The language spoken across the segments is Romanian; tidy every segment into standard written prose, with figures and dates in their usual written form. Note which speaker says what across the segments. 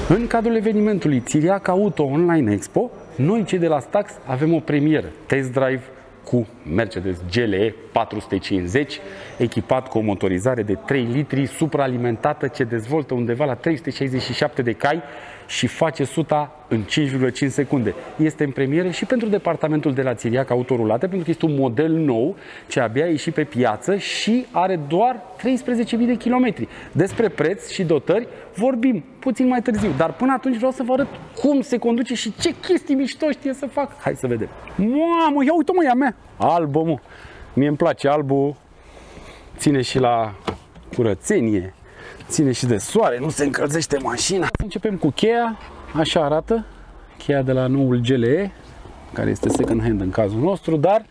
Speaker 1: În cadrul evenimentului Țiriac Auto Online Expo, noi cei de la Stax avem o premieră, test drive cu Mercedes GLE 450, echipat cu o motorizare de 3 litri, supraalimentată, ce dezvoltă undeva la 367 de cai și face suta în 5,5 secunde. Este în premieră și pentru departamentul de la Țiriac Autorulate, pentru că este un model nou ce abia a ieșit pe piață și are doar 13.000 de kilometri. Despre preț și dotări vorbim puțin mai târziu, dar până atunci vreau să vă arăt cum se conduce și ce chestii mișto știe să fac. Hai să vedem. Mamă, ia uite-mă, ea mea! Albă, mă! Mie îmi place albul, ține și la curățenie, ține și de soare, nu se încălzește mașina. Începem cu cheia, așa arată, cheia de la noul GLE, care este second hand în cazul nostru, dar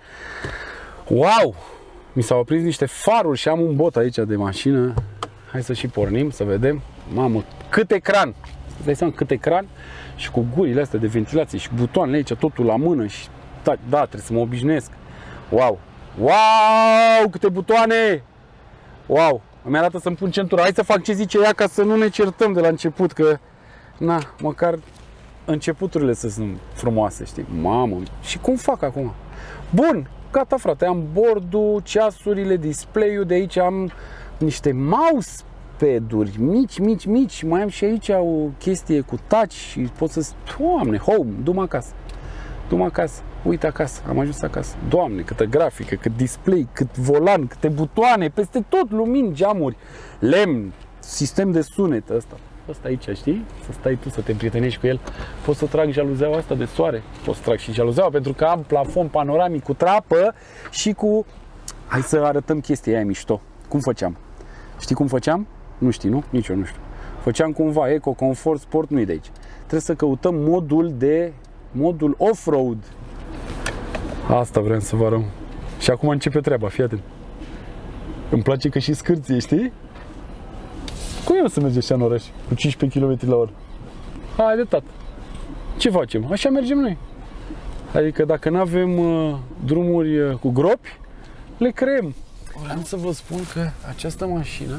Speaker 1: wow! Mi s-au aprins niște faruri și am un bot aici de mașină. Hai să și pornim, să vedem. Mamă, cât ecran! Îți dai seama cât ecran și cu gurile astea de ventilație și butoanele aici, totul la mână și da, trebuie să mă obișnuiesc. Wow! Wow! Câte butoane! Wow! Îmi arată să-mi pun centura. Hai să fac ce zice ea ca să nu ne certăm de la început, că na, măcar începuturile să sunt frumoase, știi? Mamă! Și cum fac acum? Bun! Gata, frate, am bordul, ceasurile, display-ul, de aici am niște mousepad-uri mici, mai am și aici o chestie cu touch și pot să... Doamne, home, du-mă acasă. Du-mă acasă, uite acasă, am ajuns acasă. Doamne, câtă grafică, cât display, cât volan, câte butoane, peste tot, lumini, geamuri, lemn, sistem de sunet ăsta. Ăsta aici, știi? Să stai tu să te împrietenești cu el. Pot să trag jaluzeaua asta de soare. Pot să trag și jaluzeaua pentru că am plafon panoramic cu trapă și cu... Hai să arătăm chestia aia mișto. Cum făceam? Știi cum făceam? Nu știi, nu? Nici eu nu știu. Făceam cumva Eco, Comfort, Sport, nu-i de aici. Trebuie să căutăm modul off-road. Asta vreau să vă arăt. Și acum începe treaba, fii atent. Îmi place că și scârție, știi? Cum eu să merge așa în oraș cu 15 km la oră? Haide, tată. Ce facem? Așa mergem noi. Adică dacă nu avem drumuri cu gropi, le creăm. Vreau să vă spun că această mașină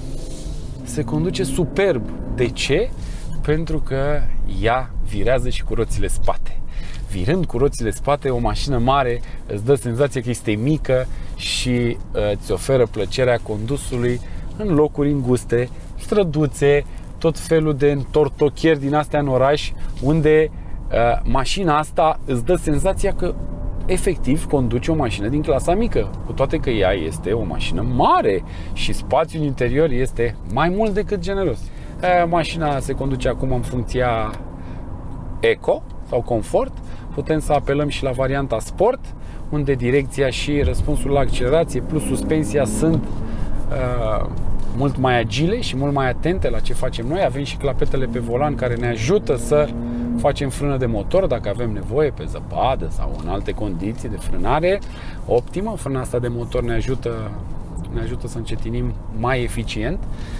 Speaker 1: se conduce superb. De ce? Pentru că ea virează și cu roțile spate. Virând cu roțile spate, o mașină mare îți dă senzația că este mică și îți oferă plăcerea condusului în locuri înguste, străduțe, tot felul de întortocheri din astea în oraș, unde mașina asta îți dă senzația că efectiv conduce o mașină din clasa mică, cu toate că ea este o mașină mare și spațiul în interior este mai mult decât generos. Mașina se conduce acum în funcția Eco sau Comfort. Putem să apelăm și la varianta Sport, unde direcția și răspunsul la accelerație plus suspensia sunt mult mai agile și mult mai atente la ce facem noi. Avem și clapetele pe volan care ne ajută să facem frână de motor dacă avem nevoie pe zăpadă sau în alte condiții de frânare optimă. Frâna asta de motor ne ajută să încetinim mai eficient.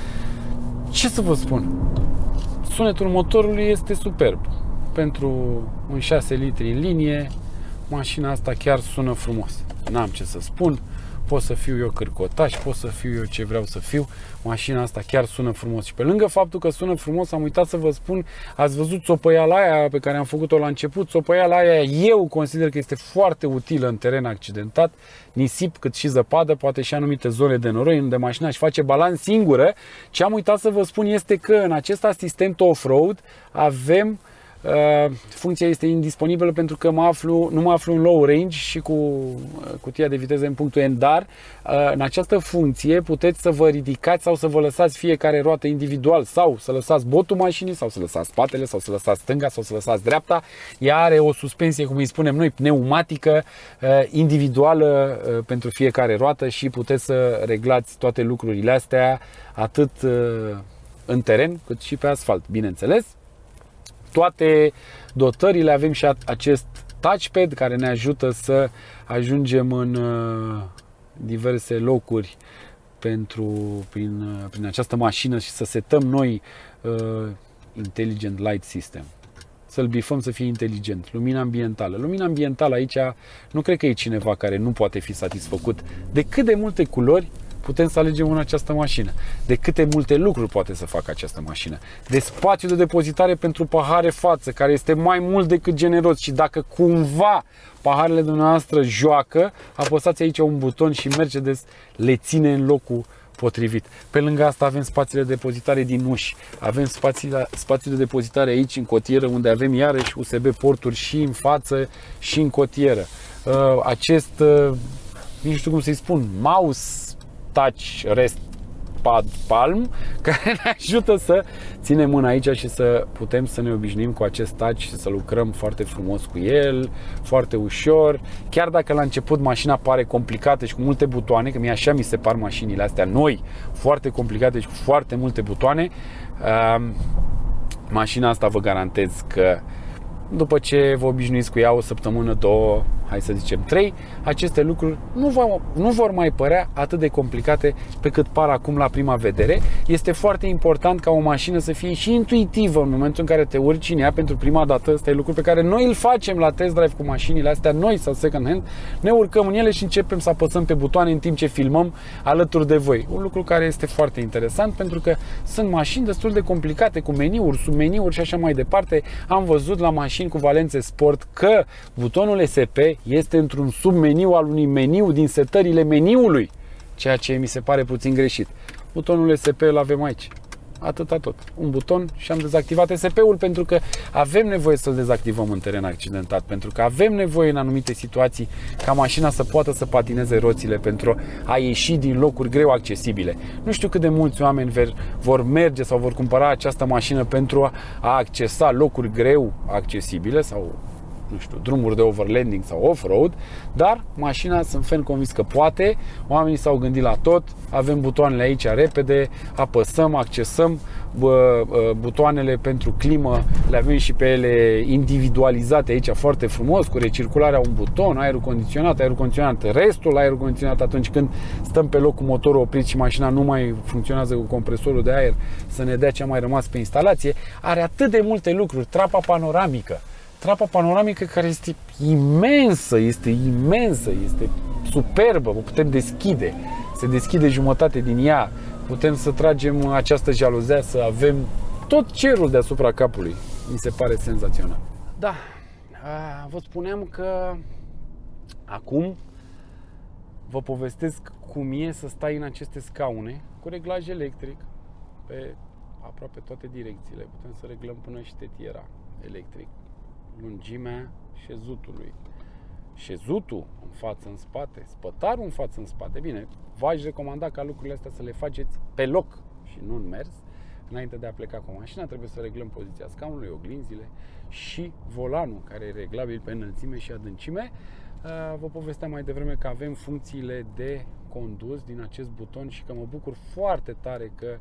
Speaker 1: Ce să vă spun? Sunetul motorului este superb. Pentru un 6 litri în linie, mașina asta chiar sună frumos. N-am ce să spun. Pot să fiu eu cârcotaș, pot să fiu eu ce vreau să fiu. Mașina asta chiar sună frumos. Și pe lângă faptul că sună frumos, am uitat să vă spun, ați văzut țopăiala aia pe care am făcut-o la început. Țopăiala aia eu consider că este foarte utilă în teren accidentat, nisip cât și zăpadă, poate și anumite zone de noroi unde mașina își face balans singură. Ce am uitat să vă spun este că în acest asistent off-road avem funcția este indisponibilă pentru că nu mă aflu în low range și cu cutia de viteză în punctul N, dar în această funcție puteți să vă ridicați sau să vă lăsați fiecare roată individual sau să lăsați botul mașinii sau să lăsați spatele sau să lăsați stânga sau să lăsați dreapta. Ea are o suspensie, cum îi spunem noi, pneumatică, individuală pentru fiecare roată și puteți să reglați toate lucrurile astea atât în teren cât și pe asfalt, bineînțeles. Toate dotările, avem și acest touchpad care ne ajută să ajungem în diverse locuri prin această mașină și să setăm noi Intelligent Light System. Să-l bifăm să fie inteligent. Lumina ambientală. Lumina ambientală aici nu cred că e cineva care nu poate fi satisfăcut de cât de multe culori putem să alegem în această mașină, de câte multe lucruri poate să facă această mașină, de spațiu de depozitare pentru pahare față, care este mai mult decât generos și dacă cumva paharele dumneavoastră joacă, apăsați aici un buton și Mercedes le ține în locul potrivit. Pe lângă asta avem spațiile de depozitare din uși, avem spațiul de depozitare aici în cotieră, unde avem iarăși USB porturi și în față și în cotieră. Acest, nu știu cum să-i spun, mouse touch rest pad palm, care ne ajută să ținem mâna aici și să putem să ne obișnuim cu acest touch și să lucrăm foarte frumos cu el, foarte ușor. Chiar dacă la început mașina pare complicată și cu multe butoane, că mie așa mi se par mașinile astea noi, foarte complicate și cu foarte multe butoane, mașina asta vă garantez că după ce vă obișnuiți cu ea o săptămână, două, hai să zicem 3, aceste lucruri nu vor mai părea atât de complicate pe cât par acum la prima vedere. Este foarte important ca o mașină să fie și intuitivă în momentul în care te urci în ea pentru prima dată. Ăsta e lucru pe care noi îl facem la test drive cu mașinile astea noi sau second hand. Ne urcăm în ele și începem să apăsăm pe butoane în timp ce filmăm alături de voi. Un lucru care este foarte interesant pentru că sunt mașini destul de complicate cu meniuri, submeniuri și așa mai departe. Am văzut la mașini cu valențe sport că butonul SP este într-un submeniu al unui meniu din setările meniului, ceea ce mi se pare puțin greșit. Butonul SP îl avem aici. Atâta tot. Un buton și am dezactivat SP-ul pentru că avem nevoie să-l dezactivăm în teren accidentat, pentru că avem nevoie în anumite situații ca mașina să poată să patineze roțile pentru a ieși din locuri greu accesibile. Nu știu cât de mulți oameni vor merge sau vor cumpăra această mașină pentru a accesa locuri greu accesibile sau, nu știu, drumuri de overlanding sau off-road, dar mașina sunt ferm convins că poate. Oamenii s-au gândit la tot, avem butoanele aici repede, apăsăm, accesăm, butoanele pentru climă le avem și pe ele individualizate aici foarte frumos, cu recircularea un buton, aerul condiționat, restul aerul condiționat atunci când stăm pe loc cu motorul oprit și mașina nu mai funcționează cu compresorul de aer, să ne dea ce a mai rămas pe instalație. Are atât de multe lucruri, trapa panoramică care este imensă, este superbă, o putem deschide, se deschide jumătate din ea, putem să tragem această jaluzea, să avem tot cerul deasupra capului. Mi se pare senzațional. Da, vă spuneam că acum vă povestesc cum e să stai în aceste scaune cu reglaj electric pe aproape toate direcțiile. Putem să reglăm până și tetiera electric, lungimea șezutului, șezutul în față, în spate, spătarul în față, în spate. Bine, v-aș recomanda ca lucrurile astea să le faceți pe loc și nu în mers. Înainte de a pleca cu mașina, trebuie să reglăm poziția scaunului, oglinzile și volanul, care e reglabil pe înălțime și adâncime. Vă povesteam mai devreme că avem funcțiile de condus din acest buton și că mă bucur foarte tare că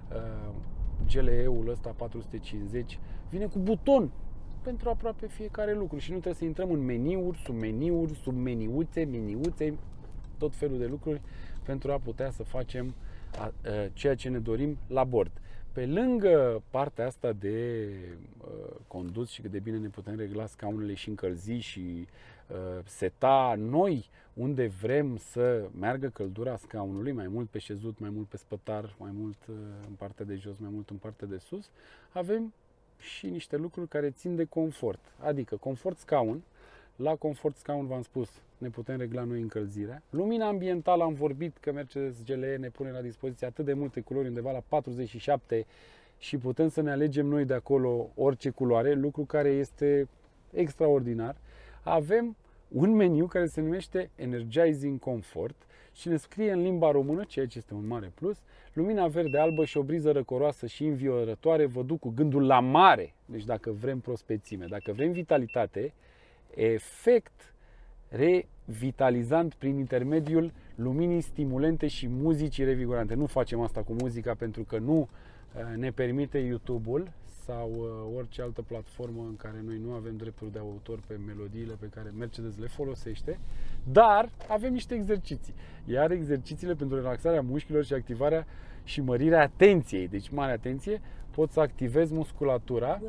Speaker 1: GLE-ul ăsta 450 vine cu buton pentru aproape fiecare lucru și nu trebuie să intrăm în meniuri, submeniuțe, meniuțe, tot felul de lucruri pentru a putea să facem ceea ce ne dorim la bord. Pe lângă partea asta de condus și cât de bine ne putem regla scaunele și încălzi și seta noi unde vrem să meargă căldura scaunului, mai mult pe șezut, mai mult pe spătar, mai mult în partea de jos, mai mult în partea de sus, avem și niște lucruri care țin de confort. Adică confort scaun. La confort scaun v-am spus, ne putem regla noi încălzirea. Lumina ambientală, am vorbit că Mercedes GLE ne pune la dispoziție atât de multe culori, undeva la 47, și putem să ne alegem noi de acolo orice culoare, lucru care este extraordinar. Avem un meniu care se numește Energizing Comfort și ne scrie în limba română, ceea ce este un mare plus: lumina verde, albă și o briză răcoroasă și înviorătoare vă duc cu gândul la mare. Deci dacă vrem prospețime, dacă vrem vitalitate, efect revitalizant prin intermediul luminii stimulente și muzicii revigorante. Nu facem asta cu muzica pentru că nu ne permite YouTube-ul sau orice altă platformă în care noi nu avem drepturi de autor pe melodiile pe care Mercedes le folosește, dar avem niște exerciții. Iar exercițiile pentru relaxarea mușchilor și activarea și mărirea atenției, deci mare atenție, pot să activez musculatura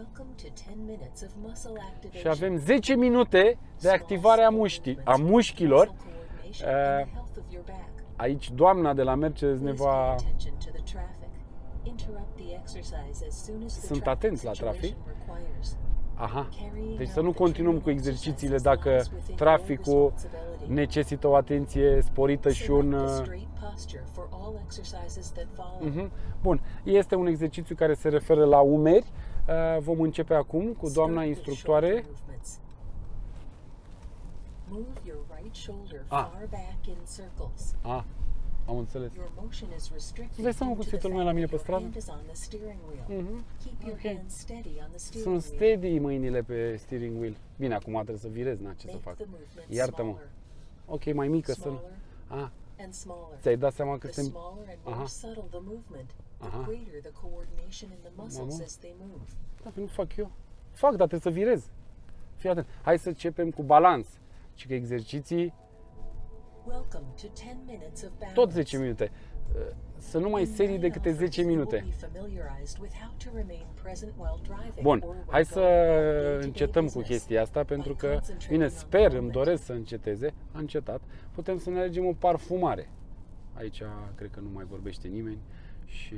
Speaker 1: și avem 10 minute de activare a mușchilor. aici doamna de la Mercedes ne va... Sunt atenți la trafic. Aha. Deci să nu continuăm cu exercițiile dacă traficul necesită o atenție sporită și un... Bun. Este un exercițiu care se referă la umeri. Vom începe acum cu doamna instructoare. Am înțeles. Îți dai seama cum se uită lumea la mine pe stradă? Okay. Sunt steady mâinile pe steering wheel. Bine, acum trebuie să virez, ce să fac? Iartă-mă. Ok, mai mică să... Ți-ai dat seama că suntem... Da, nu fac eu. Fac, dar trebuie să virez. Fii atent. Hai să începem cu balans. Și că exerciții tot 10 minute. Să nu mai serii de câte 10 minute. Bun, hai să încetăm cu chestia asta pentru că, bine, sper, îmi doresc să înceteze. A încetat. Putem să ne alegem o parfumare. Aici cred că nu mai vorbește nimeni și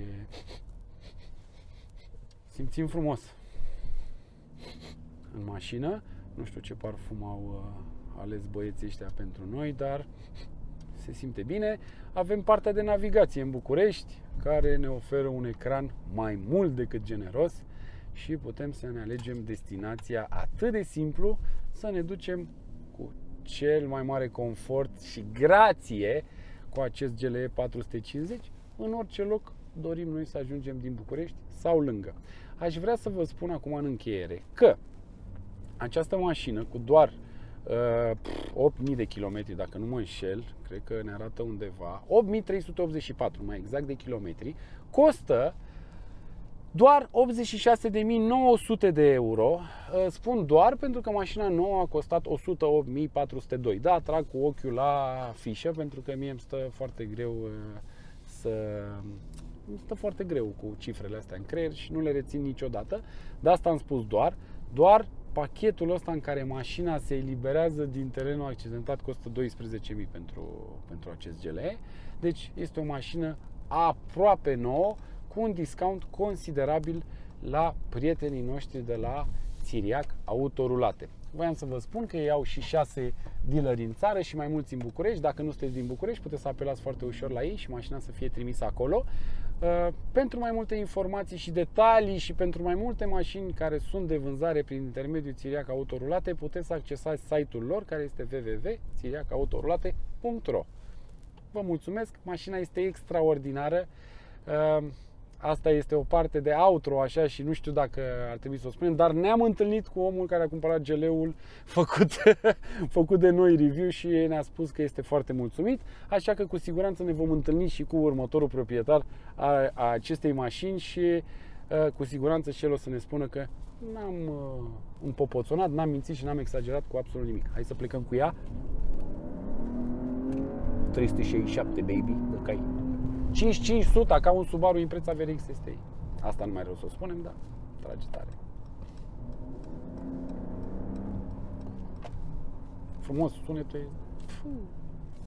Speaker 1: simțim frumos. În mașină, nu știu ce parfum au ales băieții ăștia pentru noi, dar se simte bine. Avem partea de navigație în București, care ne oferă un ecran mai mult decât generos și putem să ne alegem destinația atât de simplu, să ne ducem cu cel mai mare confort și grație cu acest GLE 450 în orice loc dorim noi să ajungem din București sau lângă. Aș vrea să vă spun acum în încheiere că această mașină cu doar 8.000 de kilometri, dacă nu mă înșel, cred că ne arată undeva, 8.384 mai exact de kilometri, costă doar 86.900 de euro. Spun doar pentru că mașina nouă a costat 108.402. Da, trag cu ochiul la fișă pentru că mie îmi stă foarte greu cu cifrele astea în creier și nu le rețin niciodată. De asta am spus doar pachetul ăsta în care mașina se eliberează din terenul accidentat costă 12.000 pentru acest GLE. Deci este o mașină aproape nouă cu un discount considerabil la prietenii noștri de la Țiriac Autorulate. Voiam să vă spun că ei au și 6 dealeri în țară și mai mulți în București. Dacă nu sunteți din București, puteți să apelați foarte ușor la ei și mașina să fie trimisă acolo. Pentru mai multe informații și detalii și pentru mai multe mașini care sunt de vânzare prin intermediul Țiriac Autorulate, puteți să accesați site-ul lor, care este www.țiriacautorulate.ro. Vă mulțumesc, mașina este extraordinară. Asta este o parte de outro, așa, și nu știu dacă ar trebui să o spunem, dar ne-am întâlnit cu omul care a cumpărat GLE-ul făcut de noi review și ne-a spus că este foarte mulțumit, așa că cu siguranță ne vom întâlni și cu următorul proprietar a acestei mașini și cu siguranță și el o să ne spună că n-am împopoțonat, n-am mințit și n-am exagerat cu absolut nimic. Hai să plecăm cu ea. 367, baby, de cai. 5500 ca un Subaru Impreza VRX STI. Asta nu mai rău să o spunem, dar trage tare. Frumos, sunetul e...